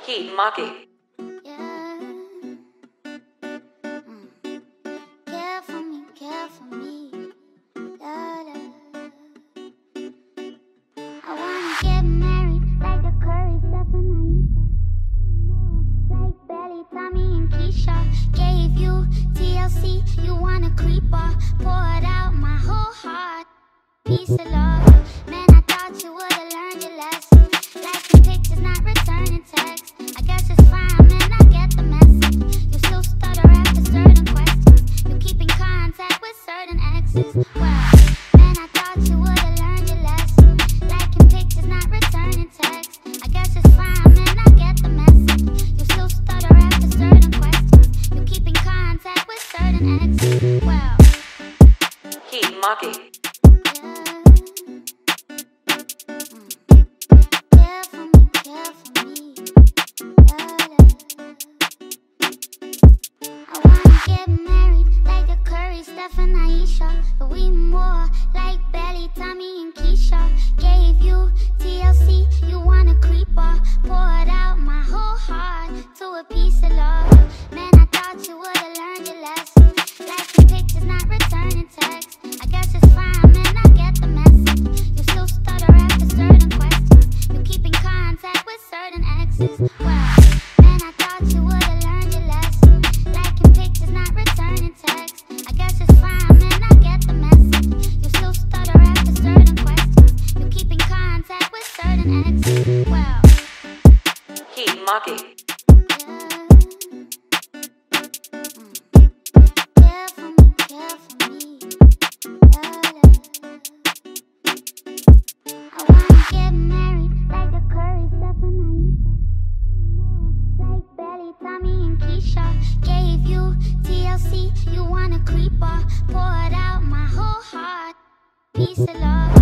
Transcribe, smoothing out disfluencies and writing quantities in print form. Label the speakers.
Speaker 1: Heat Maki.
Speaker 2: Yeah. Care for me, care for me. Da, da. I wanna get married like a Curry, Stephen, Aisha. Like Belly, Tommy, and Keisha. Gave you TLC, you wanna creeper. Poured out my whole heart. Piece of love. Man, I thought you would've learned your lesson. Liking pictures, not returning texts. I guess it's fine, man, I get the message. You still stutter after certain questions. You keep in contact with certain exes. Well, man, I thought you would've learned your lesson. Liking pictures, not returning texts. I guess it's fine, man, I get the message. You still stutter after certain questions. You keep in contact with certain exes. Well,
Speaker 1: Heat Maki.
Speaker 2: Stephen, Aisha, but we more like Belly, Tommy, and Keisha. Gave you TLC, you wanna creeper. Poured out my whole heart to a piece of love. Man, I thought you would've learned your lesson. Liking pictures, not returning texts. I guess it's fine, man, I get the message. You still stutter after certain questions. You keep in contact with certain exes. Well, man, I thought you would've learned your lesson. Liking pictures, not returning texts. I guess it's fine, man, I get the message. You still stutter after certain questions. You keep in contact with certain exes. Well,
Speaker 1: Heat Maki.
Speaker 2: care for me, care for me. I wanna get married like a Curry, Stephen, Aisha. Like Belly, Tommy, and Keisha. Gave you TLC, you wanna creeper. Poured out my whole heart. Piece of love.